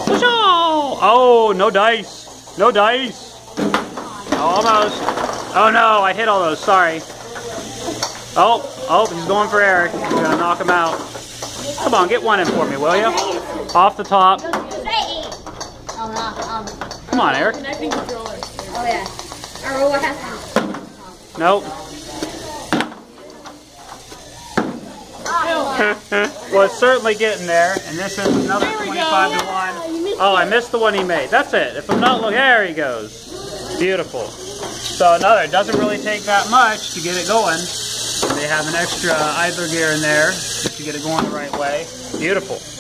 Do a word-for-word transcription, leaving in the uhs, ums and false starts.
Oh, no dice. No dice. Almost. Oh no, I hit all those. Sorry. Oh, oh, he's going for Eric. He's going to knock him out. Come on, get one in for me, will you? Off the top. Come on, Eric. Oh, yeah. Or what happened? Nope. Well, it's certainly getting there, and this is another twenty-five to one. Oh, I missed the one he made. That's it. If I'm not looking, there he goes. Beautiful. So another, it doesn't really take that much to get it going. They have an extra idler gear in there to get it going the right way. Beautiful.